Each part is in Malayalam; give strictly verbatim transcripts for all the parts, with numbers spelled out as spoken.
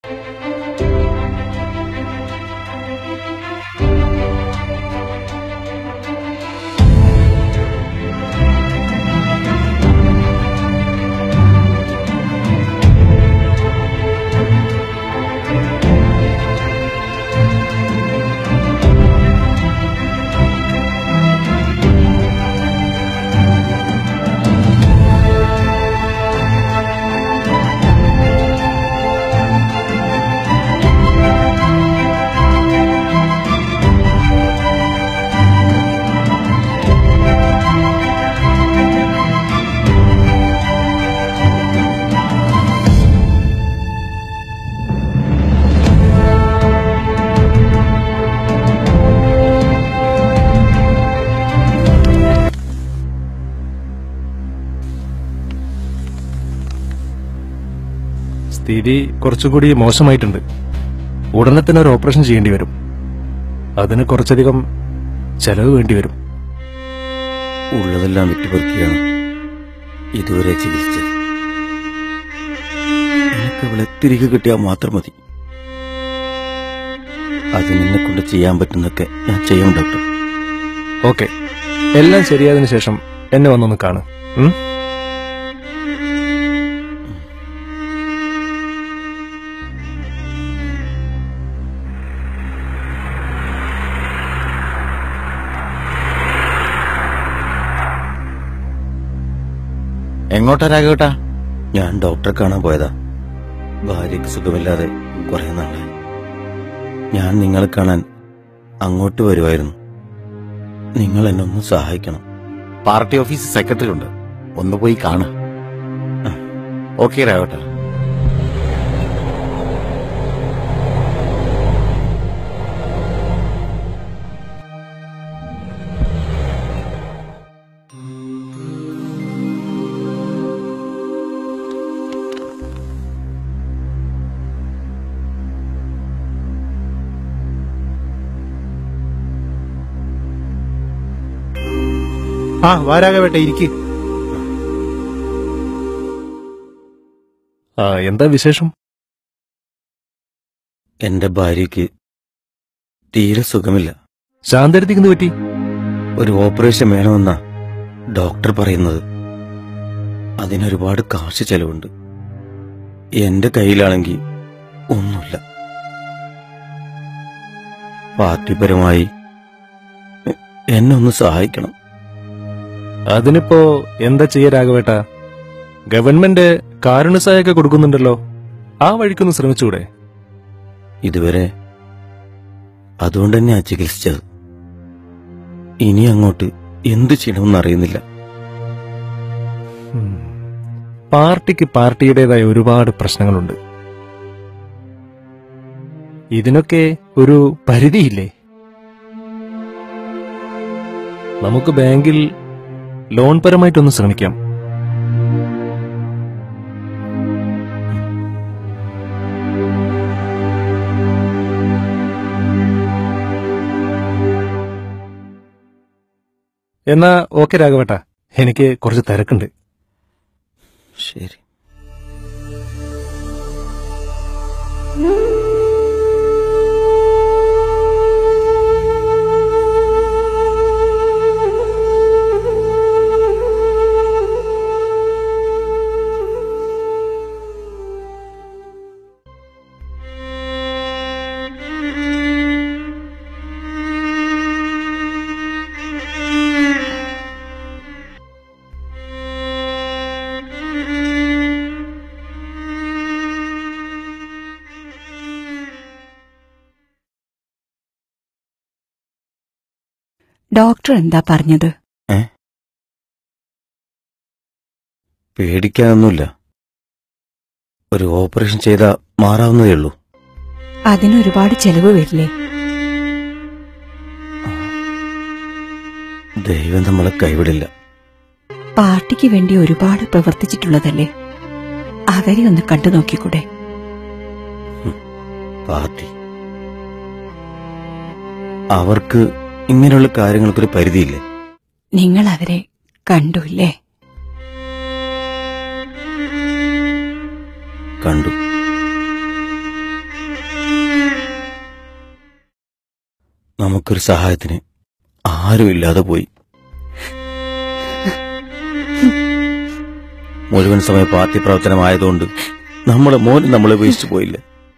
സ്ഥിതി കുറച്ചുകൂടി മോശമായിട്ടുണ്ട്. ഉടനെ തന്നെ ഒരു ഓപ്പറേഷൻ ചെയ്യേണ്ടി വരും. അതിന് കുറച്ചധികം ചെലവ് വേണ്ടി വരും. ഉള്ളതെല്ലാം വിറ്റുപറിക്കുകയാണ് ഇതുവരെ ചികിത്സിച്ചത്. എനിക്ക് അവളെ തിരികെ കിട്ടിയാൽ മാത്രം മതി. അതിനെന്നെ കൊണ്ട് ചെയ്യാൻ പറ്റുന്നൊക്കെ ഞാൻ ചെയ്യും ഡോക്ടർ. ഓക്കെ, എല്ലാം ശരിയായതിനു ശേഷം എന്നെ വന്നൊന്ന് കാണും. എങ്ങോട്ടാ രാഘവേട്ടാ? ഞാൻ ഡോക്ടറെ കാണാൻ പോയതാ. ഭാര്യയ്ക്ക് സുഖമില്ലാതെ കുറെ നാളായി. ഞാൻ നിങ്ങളെ കാണാൻ അങ്ങോട്ട് വരുമായിരുന്നു. നിങ്ങൾ എന്നെ ഒന്ന് സഹായിക്കണം. പാർട്ടി ഓഫീസ് സെക്രട്ടറി ഉണ്ട്, ഒന്ന് പോയി കാണ. ഓക്കെ രാഘവേട്ടാ. ആ വാരാകവേട്ടെ, ഇരിക്ക്. ആ എന്താ വിശേഷം? എന്റെ ഭാര്യയ്ക്ക് തീരെ സുഖമില്ല. ശാന്തരത്തിക്ക് പറ്റി? ഒരു ഓപ്പറേഷൻ വേണമെന്നാ ഡോക്ടർ പറയുന്നത്. അതിനൊരുപാട് കാശ് ചെലവുണ്ട്. എന്റെ കയ്യിലാണെങ്കിൽ ഒന്നുമില്ല. പാർട്ടിപരമായി എന്നെ ഒന്ന് സഹായിക്കണം. അതിനിപ്പോ എന്താ ചെയ്യാ രാഘവേട്ട? ഗവൺമെന്റ് കാരുണ്യസഹായൊക്കെ കൊടുക്കുന്നുണ്ടല്ലോ, ആ വഴിക്കൊന്ന് ശ്രമിച്ചൂടെ? ഇതുവരെ അതുകൊണ്ട് തന്നെയാ ചികിത്സിച്ചത്. ഇനി അങ്ങോട്ട് എന്തു ചെയ്യണമെന്ന് അറിയുന്നില്ല. പാർട്ടിക്ക് പാർട്ടിയുടേതായ ഒരുപാട് പ്രശ്നങ്ങളുണ്ട്. ഇതിനൊക്കെ ഒരു പരിധിയില്ലേ? നമുക്ക് ബാങ്കിൽ ലോൺ പരമായിട്ടൊന്ന് ശ്രമിക്കാം. എന്നാ ഓക്കെ രാഘവേട്ട, എനിക്ക് കുറച്ച് തിരക്കുണ്ട്. ശരി. ഡോക്ടർ എന്താ പറഞ്ഞത്? പേടിക്കാനൊന്നുമില്ല. ഒരു ഓപ്പറേഷൻ ചെയ്താൽ മാറാവുന്നതേ ഉള്ളൂ. അതിനൊരുപാട് ചെലവ് വരില്ലേ? ദൈവം നമ്മളെ കൈവിടില്ല. പാർട്ടിക്ക് വേണ്ടി ഒരുപാട് പ്രവർത്തിച്ചിട്ടുള്ളതല്ലേ, അവരെ ഒന്ന് കണ്ടു നോക്കിക്കൂടെ? പാർട്ടി അവർക്ക് ഇങ്ങനെയുള്ള കാര്യങ്ങൾക്കൊരു പരിധിയില്ലേ? നിങ്ങൾ അവരെ കണ്ടുല്ലേ? കണ്ടു. നമുക്കൊരു സഹായത്തിന് ആരുമില്ലാതെ പോയി. മുഴുവൻ സമയ പാർട്ടി പ്രവർത്തനമായതുകൊണ്ട് നമ്മളെ മോൻ നമ്മളെ ഉപേക്ഷിച്ചു പോയില്ല.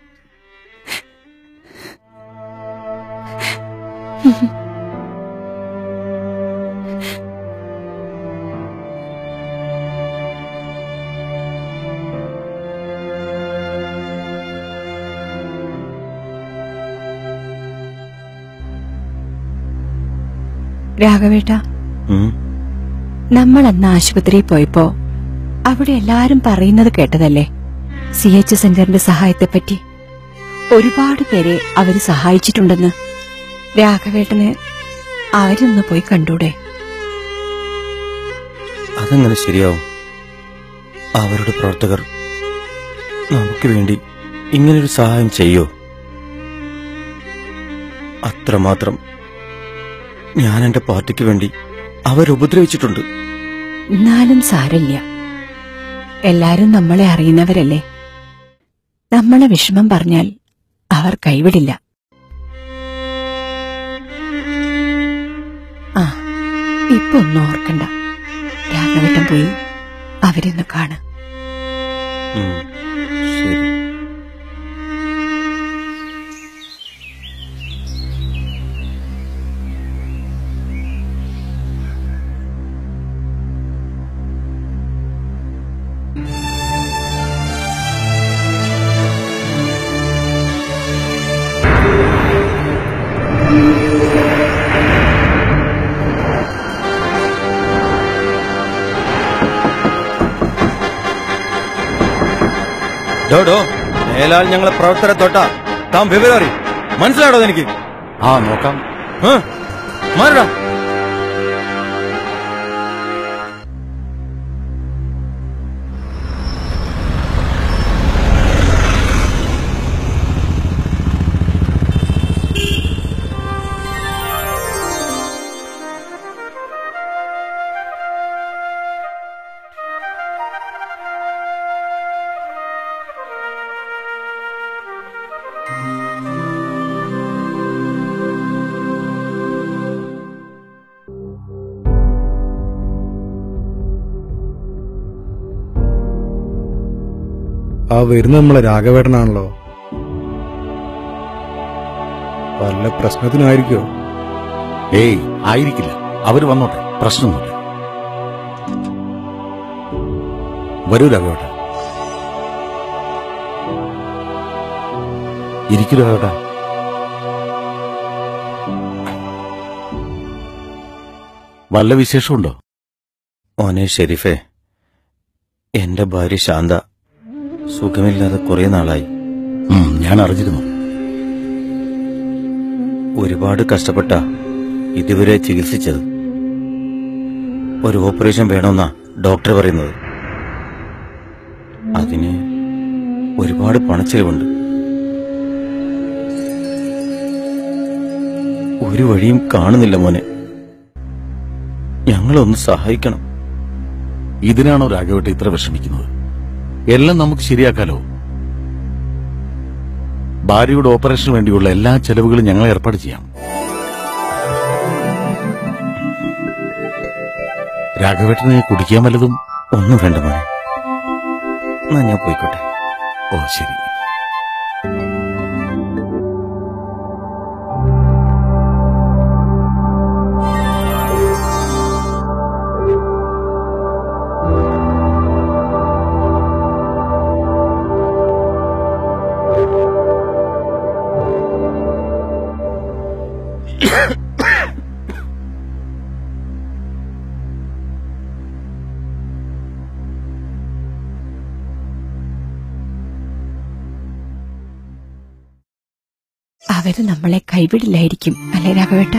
രാഘവേട്ട, നമ്മൾ അന്ന് ആശുപത്രിയിൽ പോയപ്പോ അവിടെ എല്ലാരും പറയുന്നത് കേട്ടതല്ലേ സി എച്ച് സെന്ററിന്റെ സഹായത്തെപ്പറ്റി. ഒരുപാട് പേരെ അവര് സഹായിച്ചിട്ടുണ്ടെന്ന്. രാഘവേട്ടന് അവരൊന്ന് പോയി കണ്ടൂടെ? അതെങ്ങനെ ശരിയാവും? അവരുടെ പ്രവർത്തകർ നമുക്ക് വേണ്ടി ഇങ്ങനൊരു സഹായം ചെയ്യോ? അത്രമാത്രം ഞാൻ എന്റെ പാർട്ടിക്ക് വേണ്ടി അവരുപദ്രവിച്ചിട്ടുണ്ട്. എന്നാലും സാരമില്ല, എല്ലാരും നമ്മളെ അറിയുന്നവരല്ലേ. നമ്മളെ വിഷമം പറഞ്ഞാൽ അവർ കൈവിടില്ല. ആ, ഇപ്പൊ ഒന്നും ഓർക്കണ്ട. രാഘവേട്ടൻ പോയി അവരൊന്ന് കാണ. ശരി. ഡോ മേലാൽ ഞങ്ങളെ പ്രവർത്തകരെ തൊട്ടാ താൻ വിവരം അറിയും. മനസ്സിലാടോ എനിക്ക്? ആ നോക്കാം. മാറടാ. ആ വരുന്ന നമ്മളെ രാഘവേട്ടനാണല്ലോ. വല്ല പ്രശ്നത്തിനായിരിക്കോ? ഏയ്, ആയിരിക്കില്ല. അവര് വന്നോട്ടെ, പ്രശ്നമൊന്നുമില്ല. വരൂ രാഘവേട്ട. ഇരിക്കൂ രാഘവേട്ട. വല്ല വിശേഷമുണ്ടോ? ഓനെ ഷെരീഫേ, എന്റെ ഭാര്യ ശാന്ത സുഖമില്ലാതെ കുറെ നാളായി. ഞാൻ അറിഞ്ഞിരുന്നു. ഒരുപാട് കഷ്ടപ്പെട്ട ഇതുവരെ ചികിത്സിച്ചത്. ഒരു ഓപ്പറേഷൻ വേണമെന്നാ ഡോക്ടർ പറയുന്നത്. അതിന് ഒരുപാട് പണച്ചെലവുണ്ട്. ഒരു വഴിയും കാണുന്നില്ല മോനെ. ഞങ്ങളൊന്ന് സഹായിക്കണം. ഇതിനാണോ രാഘവേട്ട ഇത്ര വിഷമിക്കുന്നത്? എല്ലാം നമുക്ക് ശരിയാക്കാലോ. ഭാര്യയുടെ ഓപ്പറേഷന് വേണ്ടിയുള്ള എല്ലാ ചെലവുകളും ഞങ്ങൾ ഏർപ്പാട് ചെയ്യാം. രാഘവേട്ടനെ കുടിക്കാൻ വല്ലതും? ഒന്നും വേണ്ട മോനെ, എന്നാ ഞാൻ പോയിക്കോട്ടെ. ഓ ശരി. അവര് നമ്മളെ കൈവിടില്ലായിരിക്കും, അല്ലേ രാഘവേട്ട?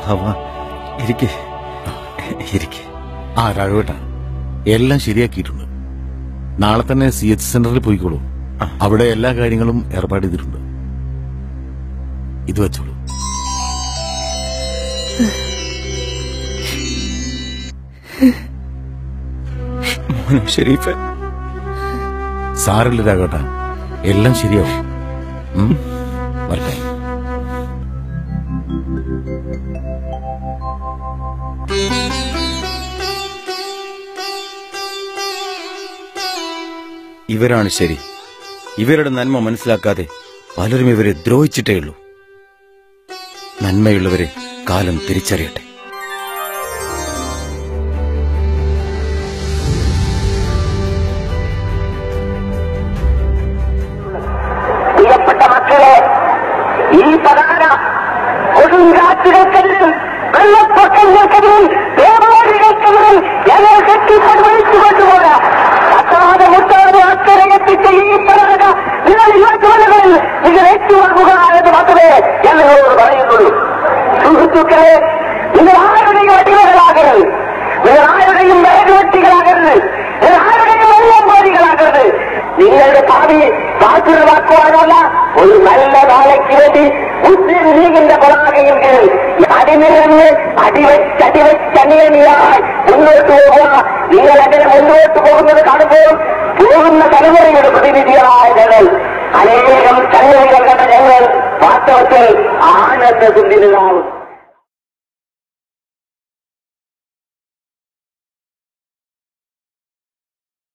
അവ ഇരിക്കെ ഇരിക്കെ ആ രാഘവേട്ട, എല്ലാം ശരിയാക്കിയിട്ടുണ്ട്. നാളെ തന്നെ സി എച്ച് സെന്ററിൽ പോയിക്കോളൂ. അവിടെ എല്ലാ കാര്യങ്ങളും ഏർപ്പാട് ചെയ്തിട്ടുണ്ട്. ഇത് വെച്ചോളൂ. ഷെരീഫ്, സാരല്ല രാഘവേട്ട, എല്ലാം ശരിയാവും. ഉം, വരട്ടെ. ഇവരാണ് ശരി. ഇവരുടെ നന്മ മനസ്സിലാക്കാതെ പലരും ഇവരെ ദ്രോഹിച്ചിട്ടേ ഉള്ളൂ. നന്മയുള്ളവരെ കാലം തിരിച്ചറിയട്ടെ. പ്രിയപ്പെട്ട മക്കളെ, ഈ പതാക കൊടുങ്കാറ്റുകൾക്കെതിരിൽ, വെള്ളപ്പൊക്കങ്ങൾക്കെതിരിൽ, ദേവാദികൾക്കെതിരിൽ ഞങ്ങൾ കെട്ടിപ്പടുവിച്ചു കൊണ്ടുപോകാം. പത്താതെ മുട്ടാതെ അക്കരെ എത്തിച്ച ഈ പതാക നിങ്ങൾ ഇരുപത്തിമലകളിൽ നിങ്ങൾ ഏറ്റുവാങ്ങുക എന്ന് മാത്രമേ ഞങ്ങളോട് പറയുന്നുള്ളൂ. സുഹൃത്തുക്കളെ, നിങ്ങൾ ആരുടെയും അടിമകളാകരുത്, നിങ്ങൾ ആരുടെയും വേഗവെട്ടികളാകരുത്, നിങ്ങൾ ആരുടെയും വെള്ളംപാടികളാകരുത്. നിങ്ങളുടെ ഭാവി സാധ്യതമാക്കുവാനുള്ള ഒരു നല്ല നാളേക്ക് വേണ്ടി മുസ്ലിം ലീഗിന്റെ പതാകയിൽ അടിനിരന്ന് അടിവെച്ചടിവെച്ചണിയണിയായി മുന്നോട്ട് പോവുക. നിങ്ങൾ അങ്ങനെ മുന്നോട്ട് പോകുന്നത് കാണുമ്പോൾ പോകുന്ന തലമുറയുടെ പ്രതിനിധികളായ ഞങ്ങൾ, അനേകം സംഗതികൾ കണ്ട ഞങ്ങൾ വാസ്തവത്തിൽ ആനന്ദ സുന്ദരനാവും.